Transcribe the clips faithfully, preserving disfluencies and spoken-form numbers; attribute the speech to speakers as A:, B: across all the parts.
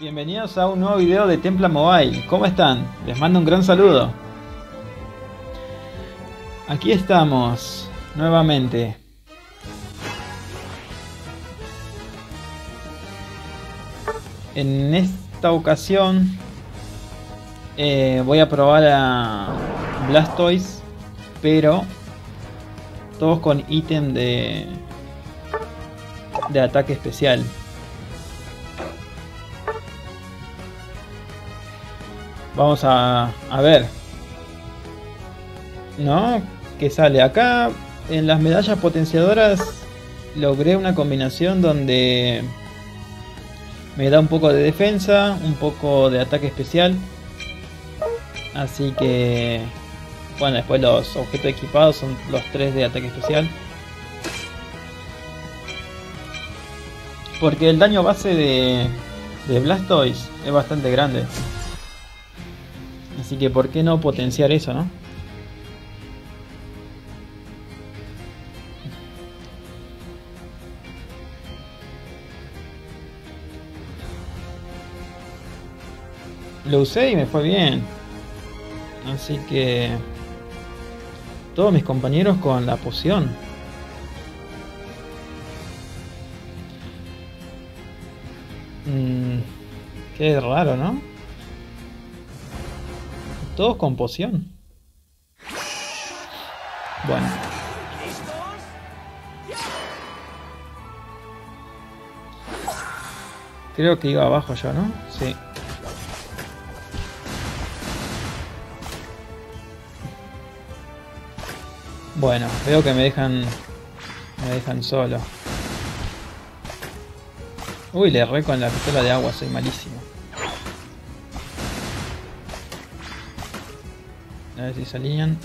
A: Bienvenidos a un nuevo video de Templa Mobile. ¿Cómo están? Les mando un gran saludo. Aquí estamos nuevamente. En esta ocasión eh, voy a probar a Blastoise, pero todos con ítem de, de ataque especial. Vamos a, a ver, ¿no? ¿Qué sale? Acá en las medallas potenciadoras logré una combinación donde me da un poco de defensa, un poco de ataque especial. Así que, bueno, después los objetos equipados son los tres de ataque especial. Porque el daño base de, de Blastoise es bastante grande. Así que por qué no potenciar eso, ¿no? Lo usé y me fue bien. Así que todos mis compañeros con la poción. Mm, qué raro, ¿no? Todos con poción. Bueno. Creo que iba abajo yo, ¿no? Sí. Bueno, veo que me dejan... Me dejan solo. Uy, le erré con la pistola de agua, soy malísimo. A ver si se alinean.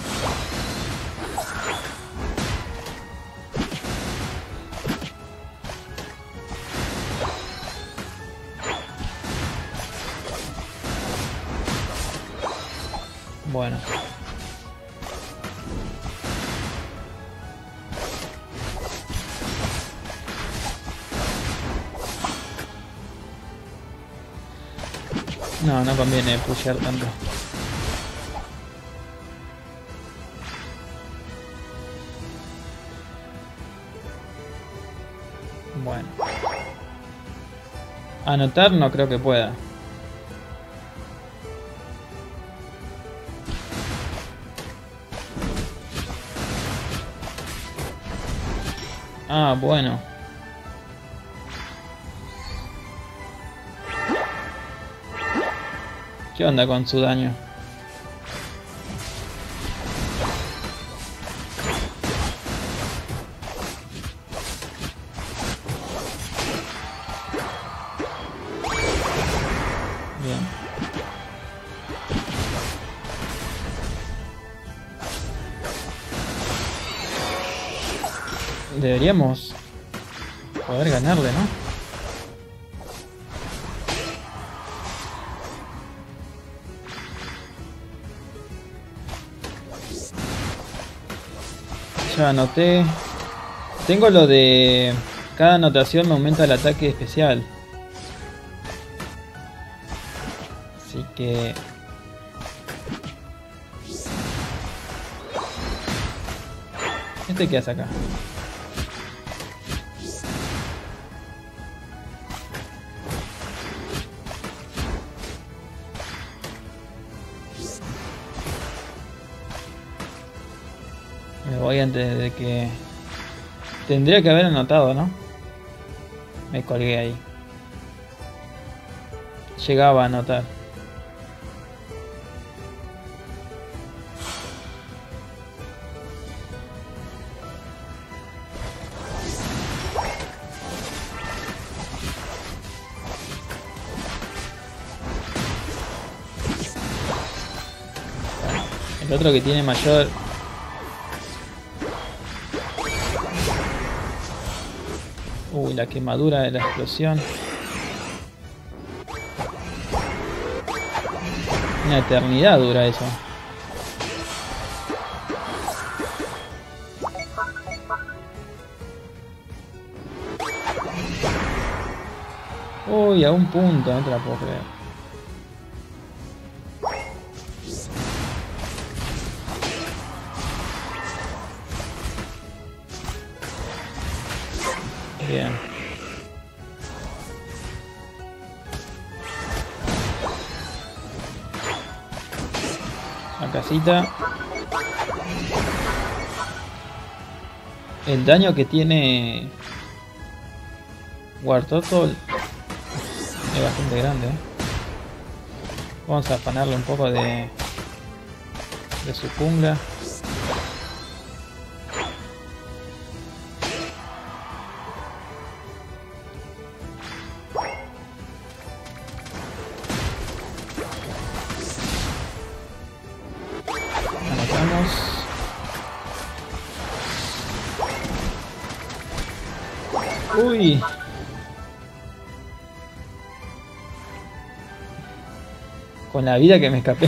A: Bueno. No, no conviene pushear tanto. Bueno. Anotar no creo que pueda. Ah, bueno. ¿Qué onda con su daño? Bien. Deberíamos poder ganarle, ¿no? Ya anoté. Tengo lo de cada anotación me aumenta el ataque especial. Así que... ¿Este qué hace acá? Me voy antes de que... Tendría que haber anotado, ¿no? Me colgué ahí. Llegaba a anotar. El otro que tiene mayor... Uy, la quemadura de la explosión. Una eternidad dura eso. Uy, a un punto, no te la puedo creer. Bien. La casita. El daño que tiene War Turtle es bastante grande, ¿eh? Vamos a afanarle un poco de, de su jungla. Anotamos. Uy. Con la vida que me escapé.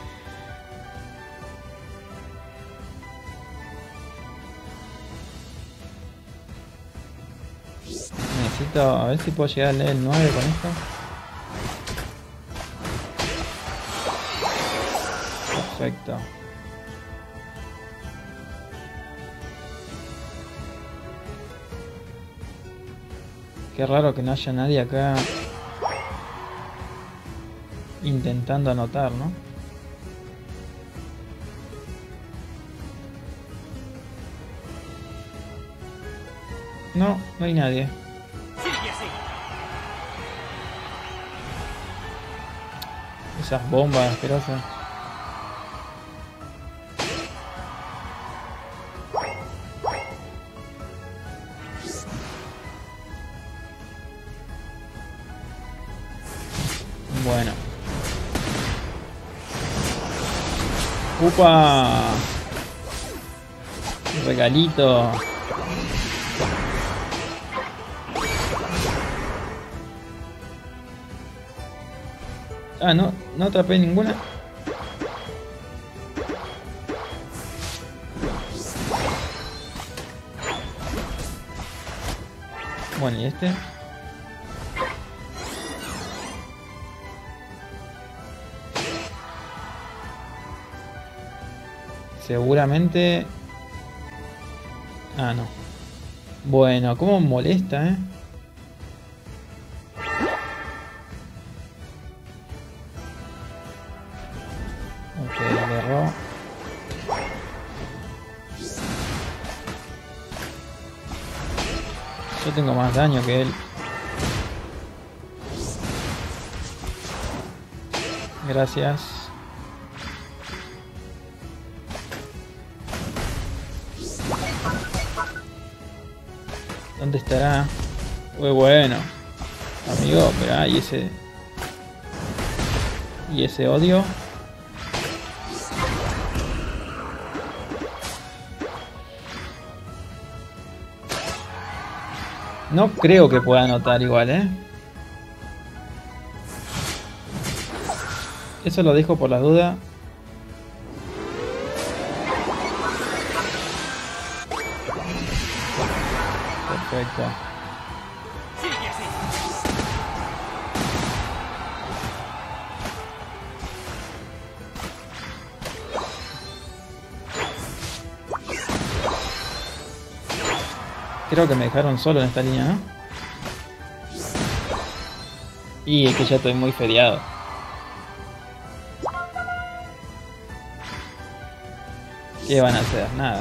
A: Necesito a ver si puedo llegar al level nueve con esto. Perfecto. Qué raro que no haya nadie acá intentando anotar, ¿no? No, no hay nadie. Esas bombas asquerosas. Bueno. ¡Upa! Un regalito. Ah, no, no atrapé ninguna. Bueno, ¿y este? Seguramente... Ah, no. Bueno, cómo molesta, ¿eh? Ok, agarró. Yo tengo más daño que él. Gracias. ¿Dónde estará? Muy bueno. Amigo, pero ah, y ese... Y ese odio. No creo que pueda anotar igual, ¿eh? Eso lo dejo por las dudas. Perfecto. Creo que me dejaron solo en esta línea, ¿no? Y es que ya estoy muy feriado. ¿Qué van a hacer? Nada.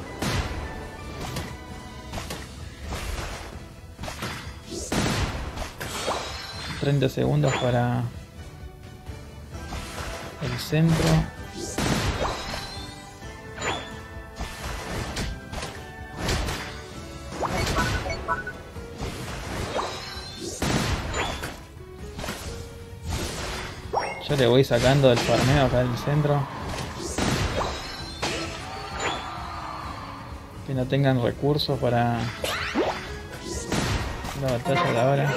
A: treinta segundos para el centro. Yo le voy sacando del farmeo acá del centro. Que no tengan recursos para la batalla de ahora.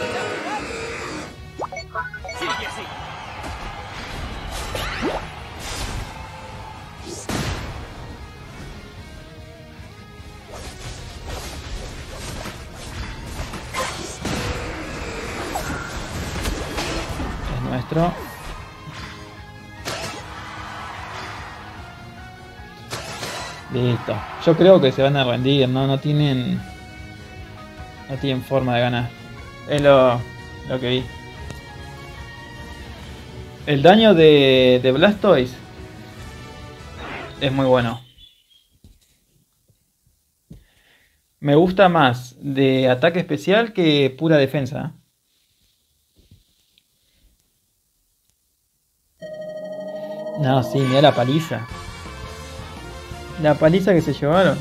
A: maestro. Listo. Yo creo que se van a rendir, ¿no? No tienen... No tienen forma de ganar. Es lo, lo que vi. El daño de, de Blastoise es muy bueno. Me gusta más de ataque especial que pura defensa. No, sí, mira la paliza. La paliza que se llevaron.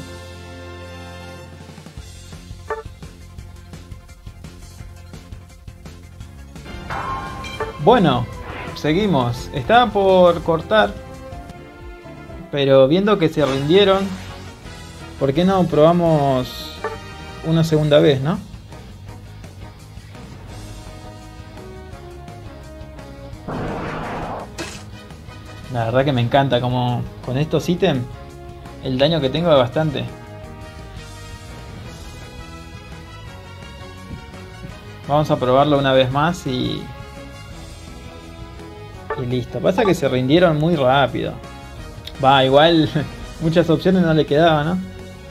A: Bueno, seguimos. Estaba por cortar, pero viendo que se rindieron, ¿por qué no probamos una segunda vez, no? La verdad que me encanta como con estos ítems el daño que tengo es bastante. Vamos a probarlo una vez más y... Y listo. Pasa que se rindieron muy rápido. Va, igual muchas opciones no le quedaban, ¿no?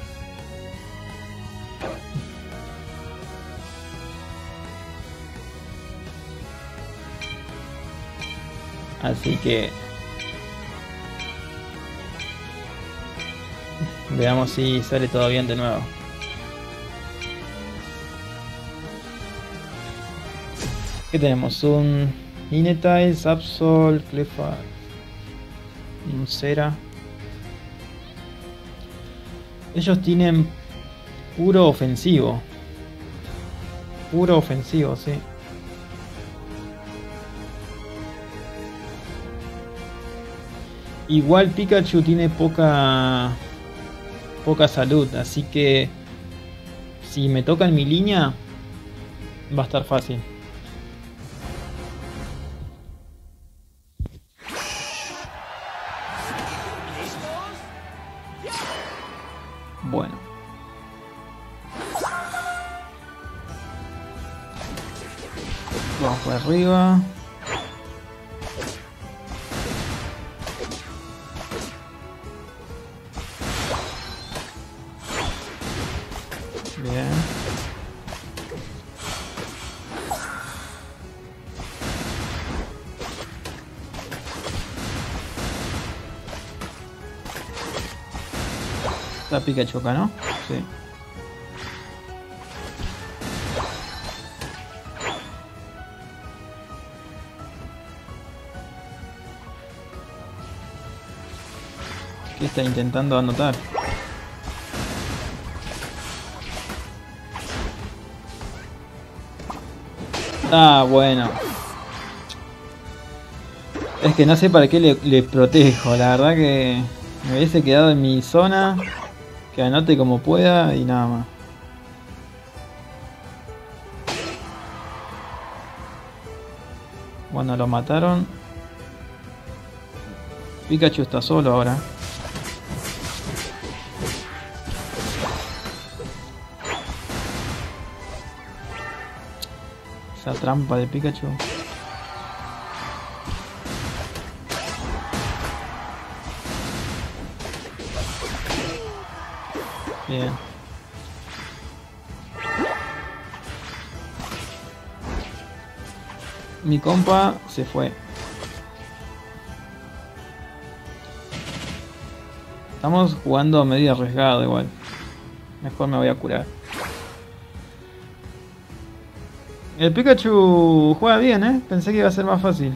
A: Así que... Veamos si sale todo bien de nuevo. ¿Qué tenemos? Un Ninetale, Absol, Clefairy, un Cera. Ellos tienen puro ofensivo. Puro ofensivo, sí. Igual Pikachu tiene poca... poca salud, así que si me toca en mi línea va a estar fácil. Bueno, vamos por arriba. Bien. Está Pikachu acá, ¿no? Sí. ¿Qué está intentando anotar? Ah, bueno. Es que no sé para qué le, le protejo. La verdad que me hubiese quedado en mi zona. Que anote como pueda y nada más. Bueno, lo mataron. Pikachu está solo ahora. Esa trampa de Pikachu. Bien. Mi compa se fue. Estamos jugando medio arriesgado igual. Mejor me voy a curar. El Pikachu juega bien, ¿eh? Pensé que iba a ser más fácil.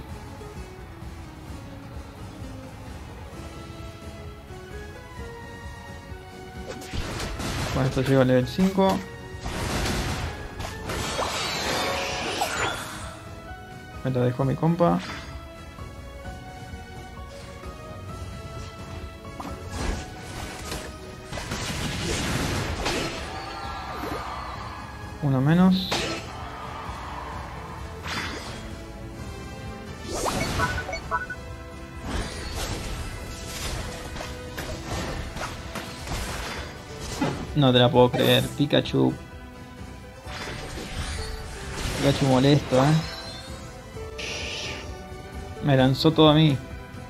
A: Con esto llego al level cinco. Me lo dejó mi compa. Uno menos. No te la puedo creer, Pikachu. Pikachu molesto, eh. Me lanzó todo a mí.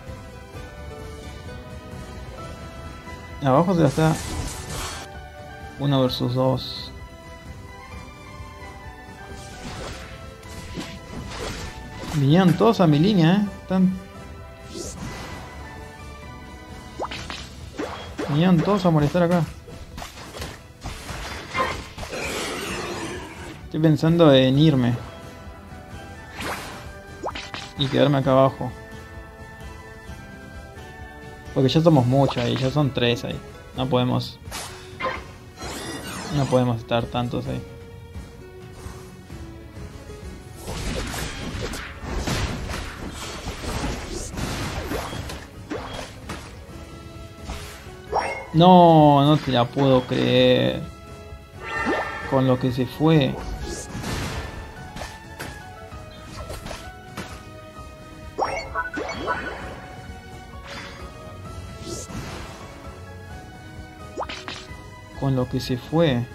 A: Abajo se la está. Uno versus dos. Vinieron todos a mi línea, eh. Están. Vinieron todos a molestar acá. Estoy pensando en irme. Y quedarme acá abajo. Porque ya somos muchos ahí, ya son tres ahí. No podemos... No podemos estar tantos ahí. No, no te la puedo creer. Con lo que se fue. Con lo que se fue.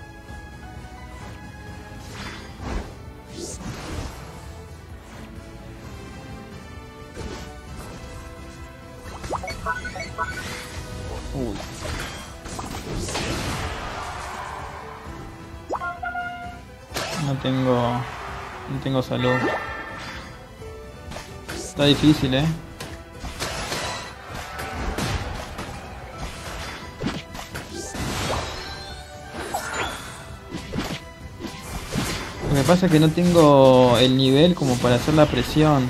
A: Uy. No tengo... No tengo salud. Está difícil, eh. Lo que pasa es que no tengo el nivel como para hacer la presión.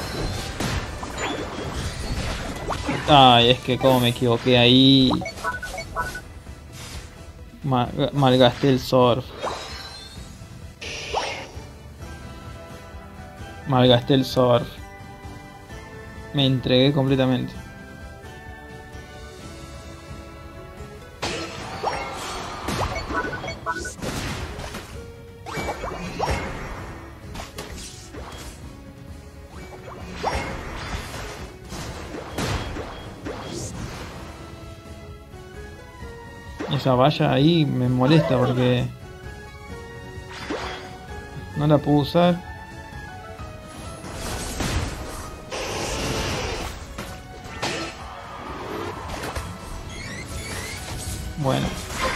A: Ay, es que como me equivoqué ahí. Mal, malgasté el surf. Malgasté el surf. Me entregué completamente. Esa valla ahí me molesta porque no la puedo usar. Bueno.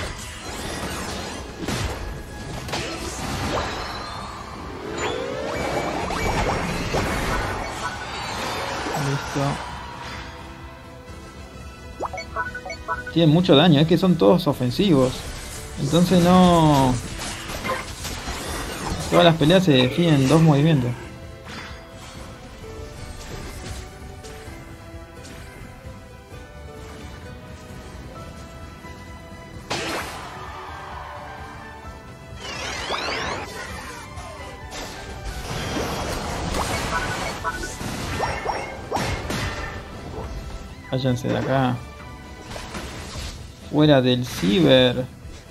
A: Listo. Tienen mucho daño, es que son todos ofensivos. Entonces no... Todas las peleas se definen en dos movimientos. Váyanse de acá. Fuera del ciber.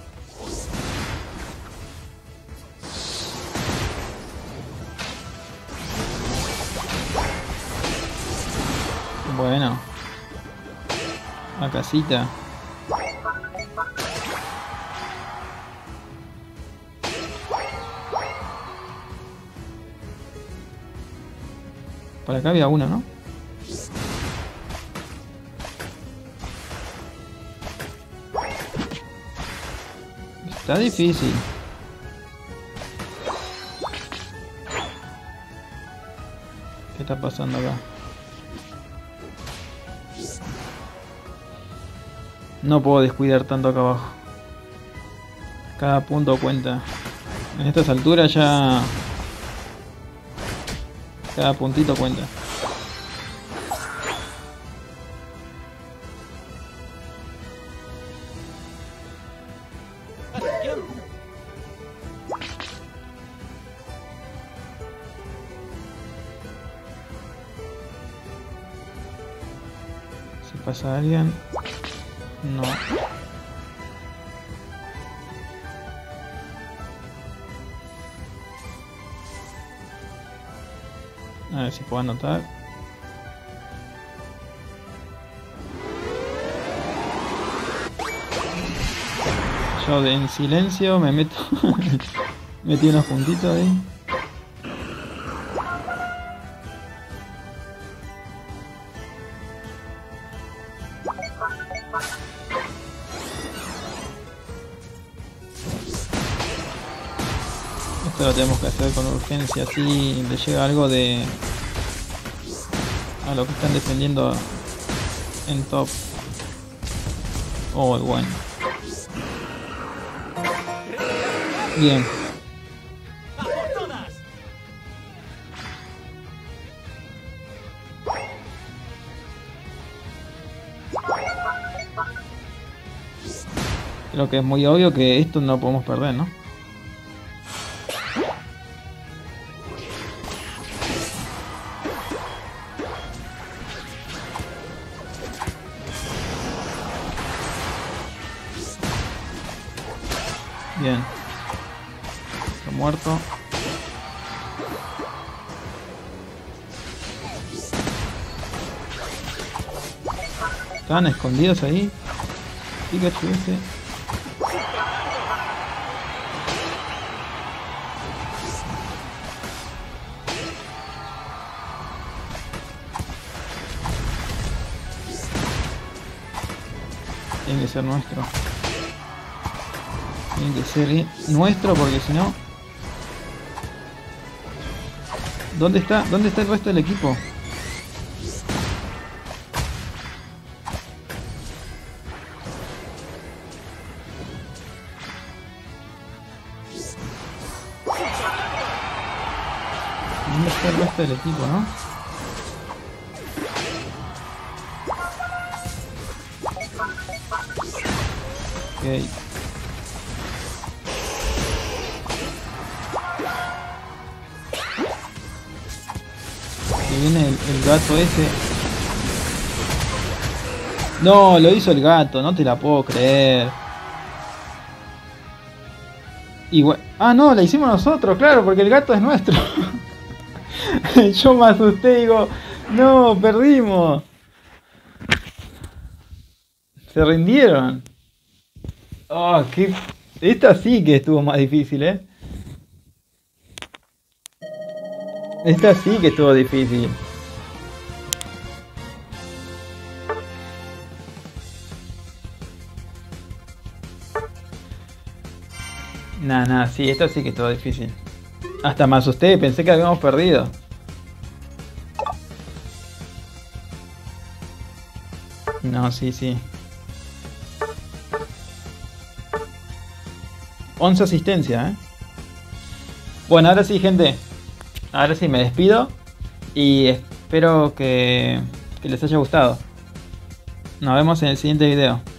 A: Bueno. La casita. Por acá había uno, ¿no? Está difícil. ¿Qué está pasando acá? No puedo descuidar tanto acá abajo. Cada punto cuenta. En estas alturas ya... Cada puntito cuenta. Si pasa alguien... No. A ver si puedo anotar. Yo de en silencio me meto. Metí unos puntitos ahí. Esto lo tenemos que hacer con urgencia, así le llega algo de... a lo que están defendiendo en top. Oh, bueno. Bien. Creo que es muy obvio que esto no lo podemos perder, ¿no? Bien. Está muerto. Estaban escondidos ahí. Pikachu ese. Tiene que ser nuestro. Tiene que ser nuestro porque si no... ¿Dónde está? ¿Dónde está el resto del equipo? ¿Dónde está el resto del equipo, no? Ok. Que viene el, el gato ese. No, lo hizo el gato, no te la puedo creer. Igual. Ah, no, la hicimos nosotros, claro, porque el gato es nuestro. Yo me asusté y digo, no, perdimos. Se rindieron. Oh, qué... Esta sí que estuvo más difícil, ¿eh? Esta sí que estuvo difícil. Nah, nah, sí, esta sí que estuvo difícil. Hasta me asusté, pensé que habíamos perdido. No, sí, sí. once asistencia, ¿eh? Bueno, ahora sí, gente. Ahora sí, me despido. Y espero que, que les haya gustado. Nos vemos en el siguiente video.